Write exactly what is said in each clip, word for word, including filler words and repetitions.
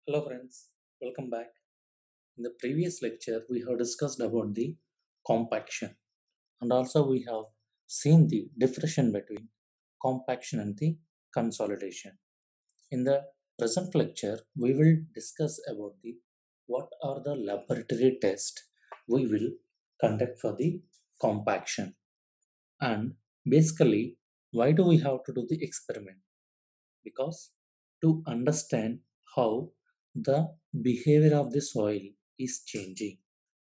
Hello friends, welcome back. In the previous lecture, we have discussed about the compaction and also we have seen the differentiation between compaction and the consolidation. In the present lecture, we will discuss about the what are the laboratory tests we will conduct for the compaction and basically why do we have to do the experiment? Because to understand how the behavior of the soil is changing.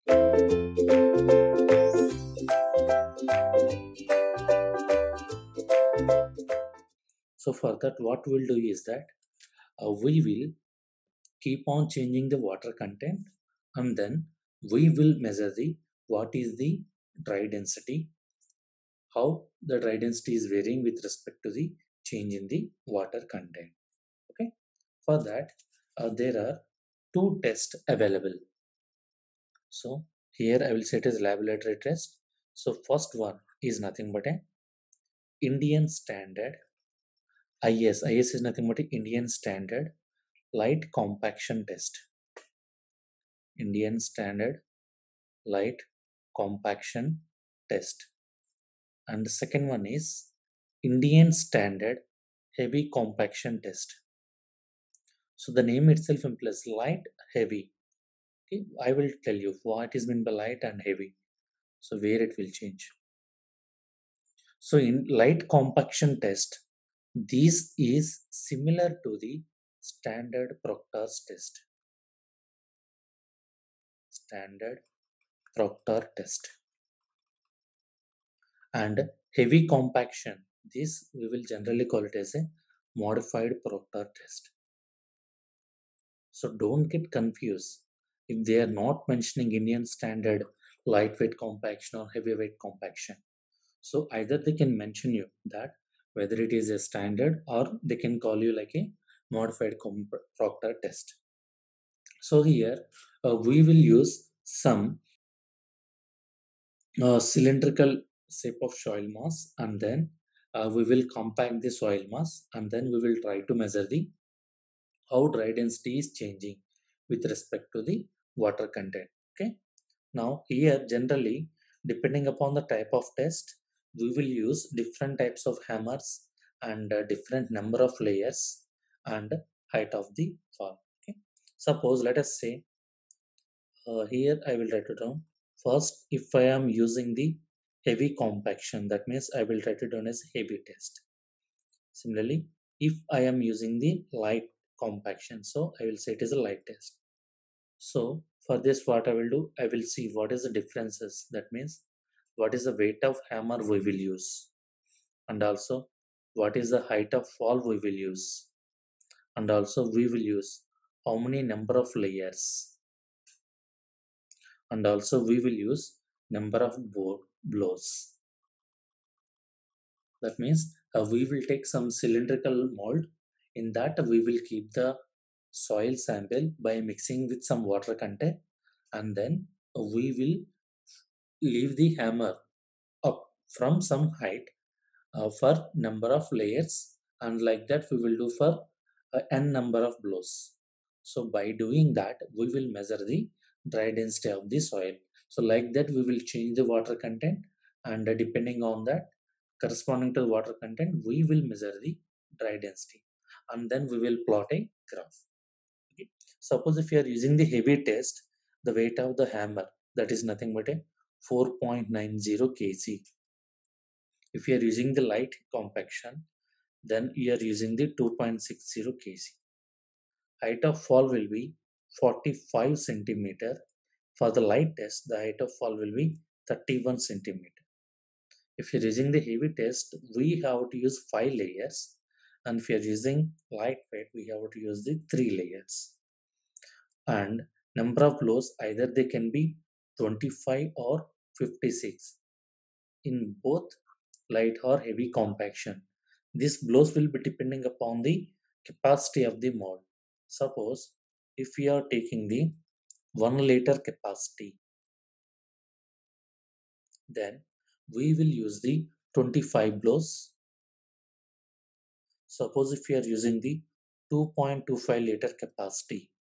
So for that, what we'll do is that uh, we will keep on changing the water content and then we will measure the what is the dry density, how the dry density is varying with respect to the change in the water content. Okay, for that uh, there are two tests available. So here I will set as laboratory test. So first one is nothing but a Indian standard I S. I S is nothing but a Indian standard light compaction test. Indian standard light compaction test. And the second one is Indian standard heavy compaction test. So the name itself implies light, heavy. Okay, I will tell you what is meant by light and heavy. So where it will change. So in light compaction test, this is similar to the standard Proctor's test. Standard Proctor test. And heavy compaction, this we will generally call it as a modified Proctor test. So don't get confused if they are not mentioning Indian standard lightweight compaction or heavyweight compaction. So either they can mention you that whether it is a standard or they can call you like a modified comp- Proctor test. So here uh, we will use some uh, cylindrical shape of soil mass and then uh, we will compact the soil mass and then we will try to measure the how dry density is changing with respect to the water content. Okay, now here generally depending upon the type of test we will use different types of hammers and uh, different number of layers and height of the fall. Okay, suppose let us say uh, here I will write it down. First, if I am using the heavy compaction, that means I will write it down as heavy test. Similarly, if I am using the light compaction, so I will say it is a light test. So for this, what I will do, I will see what is the differences. That means what is the weight of hammer we will use, and also what is the height of fall we will use, and also we will use how many number of layers, and also we will use number of bore blows. That means uh, we will take some cylindrical mold. In that we will keep the soil sample by mixing with some water content and then we will leave the hammer up from some height uh, for number of layers and like that we will do for uh, n number of blows. So by doing that we will measure the dry density of the soil. So like that we will change the water content and uh, depending on that corresponding to the water content we will measure the dry density and then we will plot a graph. Okay. Suppose if you are using the heavy test, the weight of the hammer that is nothing but a four point nine zero kg. If you are using the light compaction, then you are using the two point six zero kg. Height of fall will be forty-five centimeter. For the light test, the height of fall will be thirty-one centimeter. If you're using the heavy test, we have to use five layers. And if you're using lightweight, we have to use the three layers. And number of blows, either they can be twenty-five or fifty-six. In both light or heavy compaction, these blows will be depending upon the capacity of the mold. Suppose if we are taking the one liter capacity, then we will use the twenty-five blows. Suppose if we are using the two point two five liter capacity,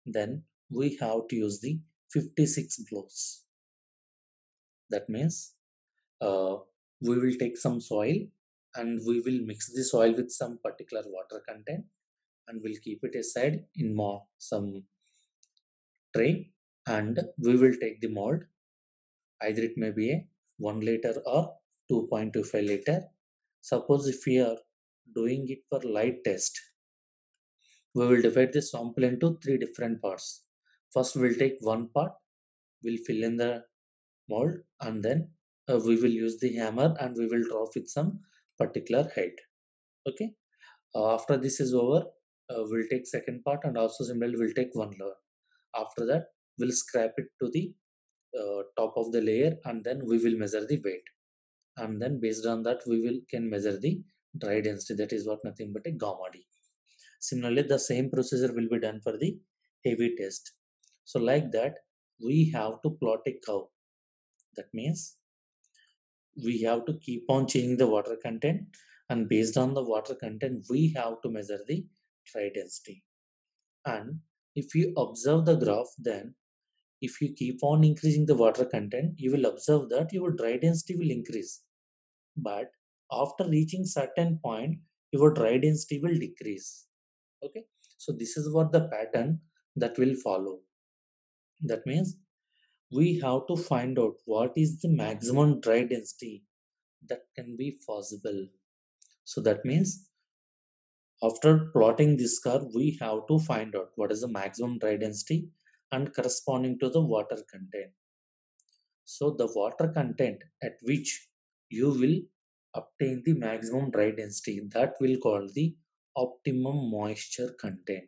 then we have to use the fifty-six blows. That means uh, we will take some soil and we will mix the soil with some particular water content, and we'll keep it aside in more some tray, and we will take the mold. Either it may be a one liter or two point two five liter. Suppose if we are doing it for light test, we will divide the sample into three different parts. First we'll take one part, we'll fill in the mold, and then uh, we will use the hammer and we will draw with some particular height. Okay. Uh, after this is over, uh, we'll take second part, and also similarly we'll take one layer. After that, we'll scrap it to the uh, top of the layer, and then we will measure the weight. And then based on that, we will can measure the dry density. That is what nothing but a gamma D. Similarly, the same procedure will be done for the heavy test. So like that, we have to plot a curve. That means we have to keep on changing the water content, and based on the water content we have to measure the dry density. And if you observe the graph, then if you keep on increasing the water content, you will observe that your dry density will increase, but after reaching certain point your dry density will decrease. Okay, so this is what the pattern that will follow. That means we have to find out what is the maximum dry density that can be possible. So that means after plotting this curve, we have to find out what is the maximum dry density and corresponding to the water content. So the water content at which you will obtain the maximum dry density, that will call the optimum moisture content.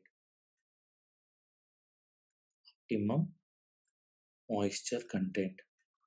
Optimum moisture content.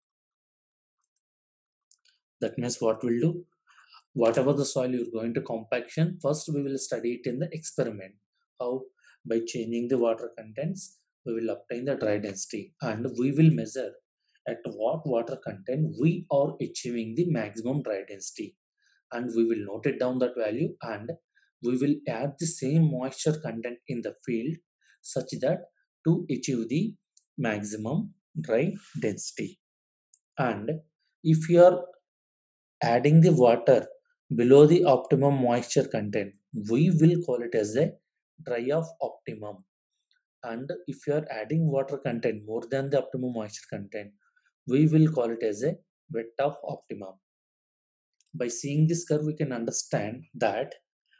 That means what we'll do, whatever the soil you're going to compaction, first we will study it in the experiment. How? By changing the water contents, we will obtain the dry density, and we will measure at what water content we are achieving the maximum dry density, and we will note it down that value, and we will add the same moisture content in the field such that to achieve the maximum dry density. And if you are adding the water below the optimum moisture content, we will call it as a dry of optimum. And if you are adding water content more than the optimum moisture content, we will call it as a wet of optimum. By seeing this curve, we can understand that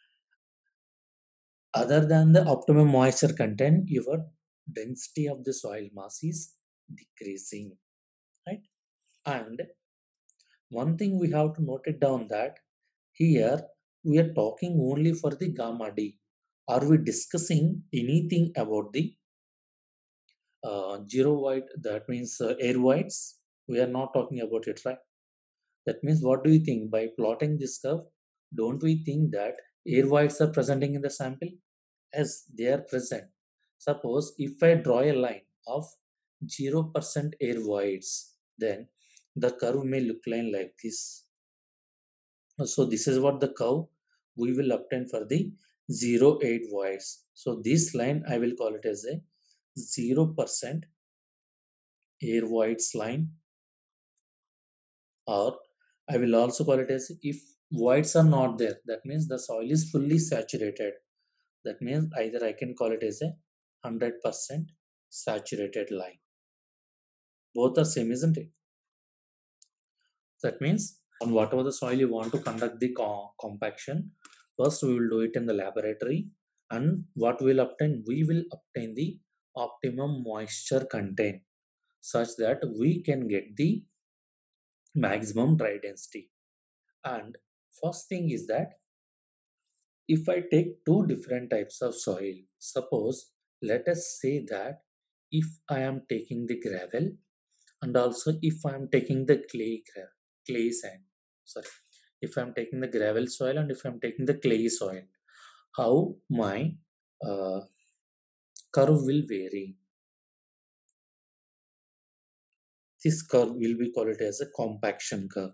other than the optimum moisture content, your density of the soil mass is decreasing, right? And one thing we have to note it down that here we are talking only for the gamma D. Are we discussing anything about the uh, zero white? That means uh, air whites. We are not talking about it, right? That means what do you think by plotting this curve? Don't we think that air whites are presenting in the sample? As they are present. Suppose if I draw a line of zero percent air voids, then the curve may look like this. So this is what the curve we will obtain for the zero eight voids. So this line I will call it as a zero percent air voids line, or I will also call it as if voids are not there, that means the soil is fully saturated. That means either I can call it as a one hundred percent saturated line. Both are same, isn't it? That means on whatever the soil you want to conduct the co- compaction, first we will do it in the laboratory, and what we will obtain, we will obtain the optimum moisture content such that we can get the maximum dry density. And first thing is that if I take two different types of soil, suppose let us say that if I am taking the gravel, and also if I am taking the clay gra- clay sand, sorry, if I am taking the gravel soil and if I am taking the clay soil, how my uh, curve will vary. This curve will be called as a compaction curve.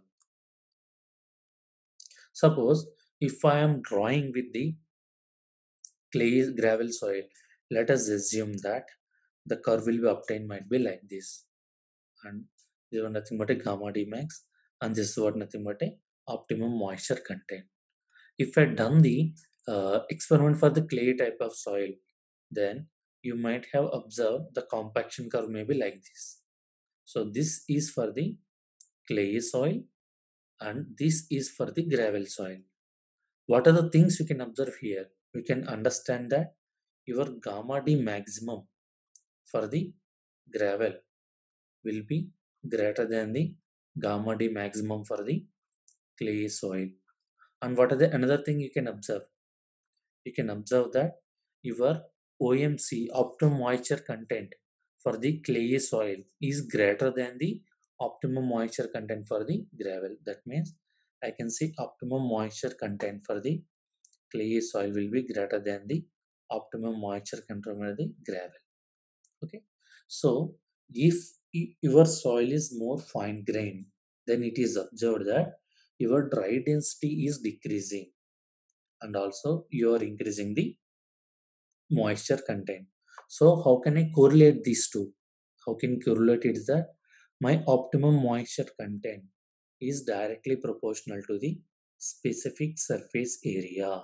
Suppose if I am drawing with the clay gravel soil, let us assume that the curve will be obtained might be like this, and this is nothing but a gamma d max, and this is what nothing but a optimum moisture content. If I done the uh, experiment for the clay type of soil, then you might have observed the compaction curve may be like this. So this is for the clay soil, and this is for the gravel soil. What are the things you can observe here? You can understand that your gamma d maximum for the gravel will be greater than the gamma d maximum for the clay soil. And what are the another thing you can observe? You can observe that your O M C, optimum moisture content for the clay soil, is greater than the optimum moisture content for the gravel. That means I can see optimum moisture content for the clay soil will be greater than the optimum moisture content for the gravel. Okay, so if y- your soil is more fine grained, then it is observed that your dry density is decreasing, and also you are increasing the moisture content. So how can I correlate these two? How can correlate it is that my optimum moisture content is directly proportional to the specific surface area.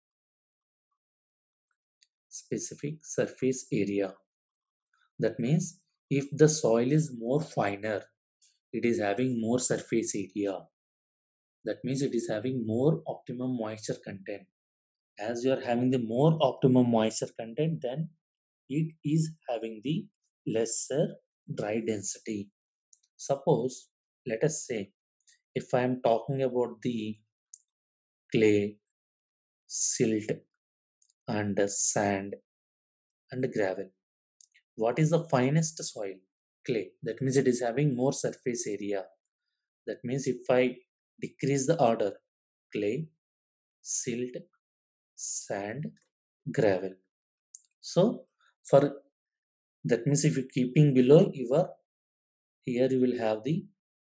Specific surface area. That means if the soil is more finer, it is having more surface area. That means it is having more optimum moisture content. As you are having the more optimum moisture content, then it is having the lesser dry density. Suppose, let us say, if I am talking about the clay, silt, and sand and gravel, what is the finest soil? Clay. That means it is having more surface area. That means if I decrease the order, clay, silt, sand, gravel. So, for that means if you keeping below your, here you will have the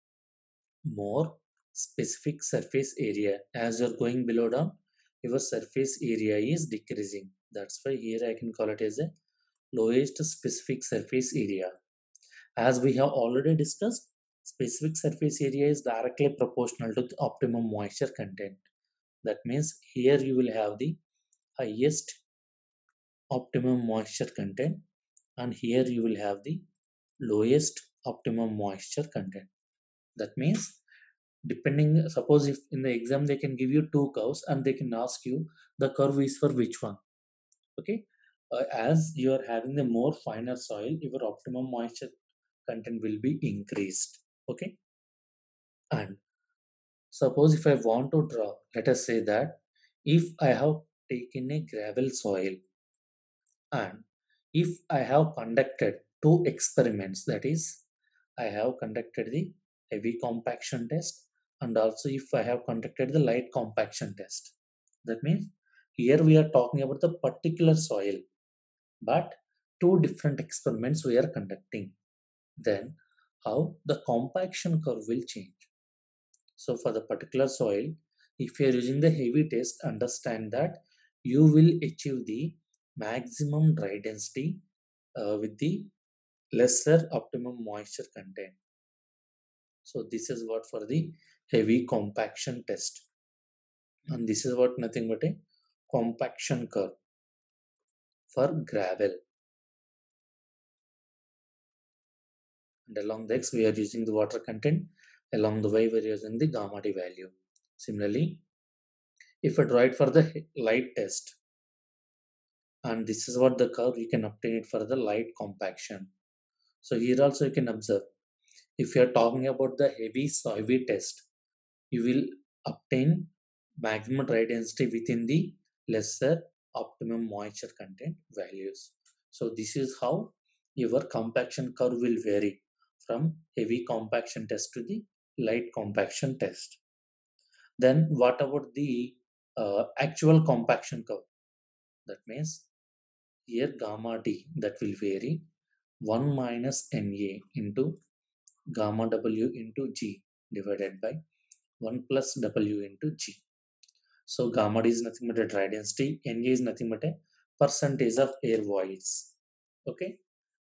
more specific surface area. As you're going below down, your surface area is decreasing. That's why here I can call it as a lowest specific surface area. As we have already discussed, specific surface area is directly proportional to the optimum moisture content. That means here you will have the highest optimum moisture content, and here you will have the lowest optimum moisture content. That means depending, suppose if in the exam they can give you two curves and they can ask you the curve is for which one. Okay, uh, as you are having the more finer soil, your optimum moisture content will be increased. Okay, and suppose if I want to draw, let us say that if I have taken a gravel soil, and if I have conducted two experiments, that is, I have conducted the heavy compaction test, and also if I have conducted the light compaction test. That means here we are talking about the particular soil, but two different experiments we are conducting. Then how the compaction curve will change. So for the particular soil, if you are using the heavy test, understand that you will achieve the maximum dry density uh, with the lesser optimum moisture content. So this is what for the heavy compaction test. And this is what nothing but a compaction curve for gravel. And along the x we are using the water content. Along the y we are using the gamma d value. Similarly, if I draw it for the light test, and this is what the curve you can obtain it for the light compaction. So here also you can observe, if you are talking about the heavy heavy test, you will obtain maximum dry density within the lesser optimum moisture content values. So this is how your compaction curve will vary from heavy compaction test to the light compaction test. Then what about the uh, actual compaction curve? That means here gamma d, that will vary one minus Na into gamma w into g divided by one plus w into g. So gamma d is nothing but a dry density, Na is nothing but a percentage of air voids. Okay.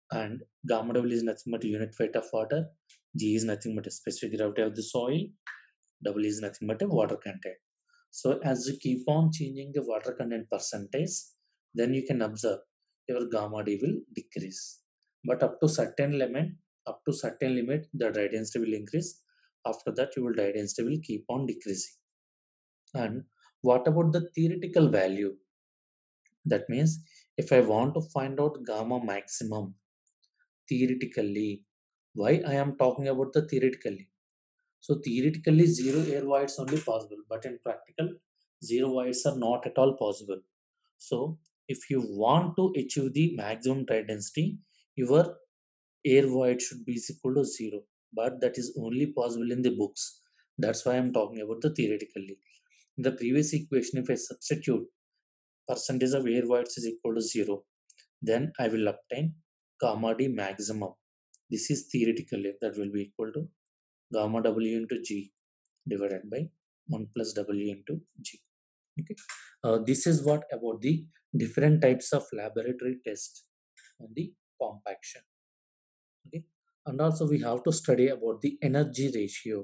and gamma W is nothing but unit weight of water, G is nothing but a specific gravity of the soil, W is nothing but a water content. So as you keep on changing the water content percentage, then you can observe your gamma D will decrease. But up to certain limit, up to certain limit, the dry density will increase. After that, your dry density will keep on decreasing. And what about the theoretical value? That means if I want to find out gamma maximum theoretically, why I am talking about the theoretically? So theoretically, zero air voids only possible, but in practical, zero voids are not at all possible. So if you want to achieve the maximum dry density, your air void should be equal to zero. But that is only possible in the books. That's why I'm talking about the theoretically. In the previous equation, if I substitute percentage of air voids is equal to zero, then I will obtain gamma D maximum. This is theoretically that will be equal to gamma W into G divided by one plus W into G. Okay. Uh, this is what about the different types of laboratory tests on the compaction. Okay. And also we have to study about the energy ratio.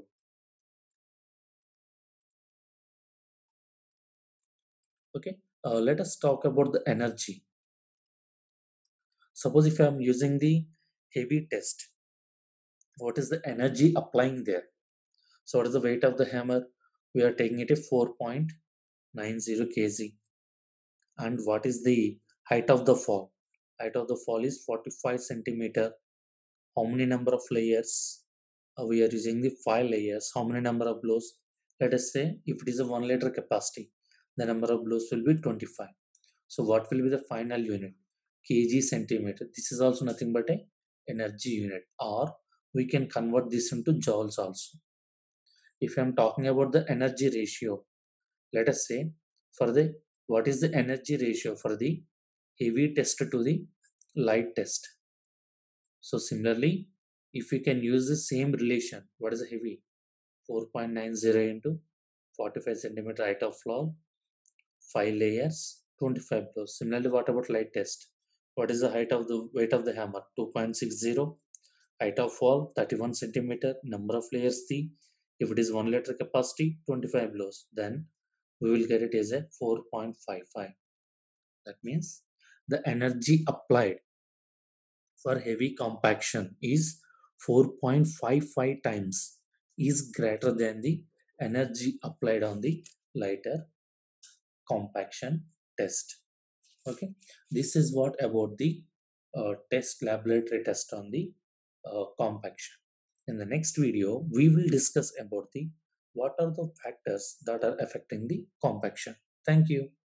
Okay. Uh, let us talk about the energy. Suppose if I am using the heavy test, what is the energy applying there? So what is the weight of the hammer? We are taking it at four point nine zero kilograms. And what is the height of the fall? Height of the fall is forty-five centimeter. How many number of layers? Uh, we are using the five layers. How many number of blows? Let us say if it is a one liter capacity, the number of blows will be twenty-five. So what will be the final unit? Kg centimeter. This is also nothing but a energy unit, or we can convert this into joules also. If I am talking about the energy ratio, let us say for the what is the energy ratio for the heavy test to the light test. So similarly, if we can use the same relation, what is the heavy? four point nine zero into forty-five centimeter height of fall, five layers, twenty-five blows. Similarly, what about light test? What is the height of the weight of the hammer? two point six zero. Height of fall, thirty-one centimeter. Number of layers, three. If it is one liter capacity, twenty-five blows. Then we will get it as a four point five five. That means the energy applied for heavy compaction is four point five five times is greater than the energy applied on the lighter compaction test. Okay, this is what about the uh, test laboratory test on the uh, compaction. In the next video we will discuss about the what are the factors that are affecting the compaction. Thank you.